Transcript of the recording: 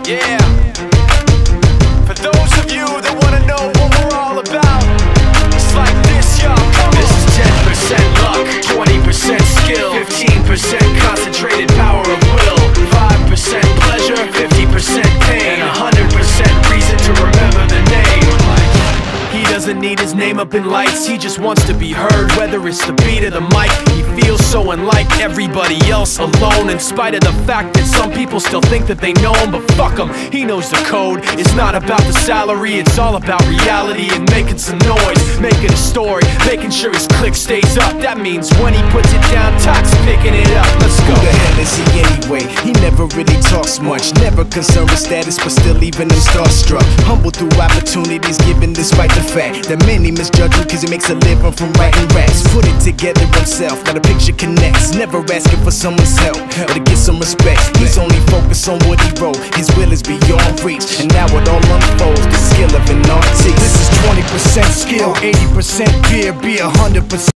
Yeah. For those of you that wanna know what we're all about, it's like this, y'all. This is 10% luck, 20% skill, 15% concentrated power of will, 5% pleasure, 50% pain, and 100% reason to remember the name. He doesn't need his name up in lights, he just wants to be heard, whether it's the beat or the mic. He feels so unlike everybody else, alone, in spite of the fact that some people still think that they know him. But fuck him, he knows the code. It's not about the salary, it's all about reality and making some noise, making a story, making sure his click stays up. That means when he puts it down, Tox picking it up. Let's go. Who the hell is he anyway? He never really talks much, never concerned with status, but still even him starstruck. Humble through opportunities given despite the fact that many misjudge him cause he makes a living from writing raps. Put it together himself, now the picture connects. Never asking for someone's help or to get some respect. He's only focused on what he wrote. His will is beyond reach, and now it all unfolds, the skill of an artist. This is 20% skill, 80% fear, be 100%